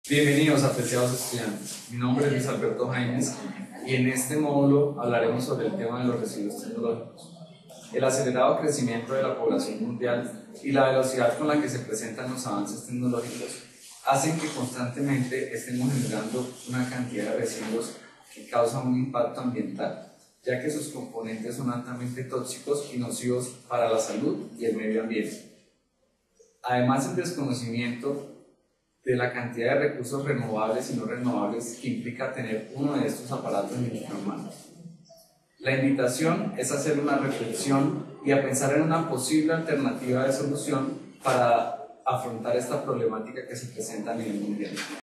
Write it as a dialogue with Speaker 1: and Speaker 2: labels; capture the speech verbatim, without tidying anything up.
Speaker 1: Bienvenidos, apreciados estudiantes. Mi nombre es Luis Alberto Jaimes y en este módulo hablaremos sobre el tema de los residuos tecnológicos. El acelerado crecimiento de la población mundial y la velocidad con la que se presentan los avances tecnológicos hacen que constantemente estemos generando una cantidad de residuos que causan un impacto ambiental, ya que sus componentes son altamente tóxicos y nocivos para la salud y el medio ambiente. Además, el desconocimiento de la cantidad de recursos renovables y no renovables que implica tener uno de estos aparatos en nuestras manos. La invitación es a hacer una reflexión y a pensar en una posible alternativa de solución para afrontar esta problemática que se presenta a nivel mundial.